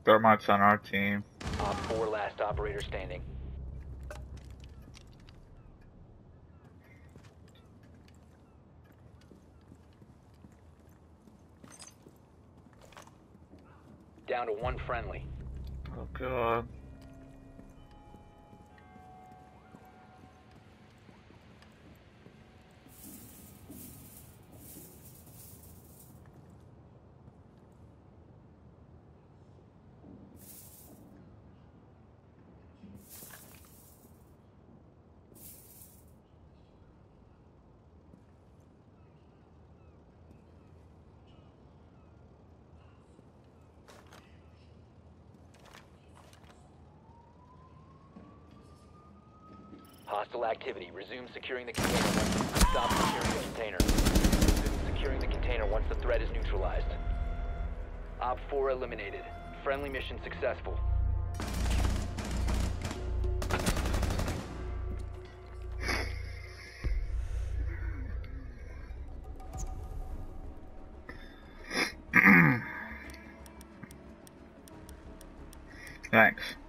Thermite's on our team. Op 4 last operator standing. Down to one friendly. Oh god. Hostile activity. Resume securing the container once stop securing the container. Resume securing the container once the threat is neutralized. Op 4 eliminated. Friendly mission successful. Thanks.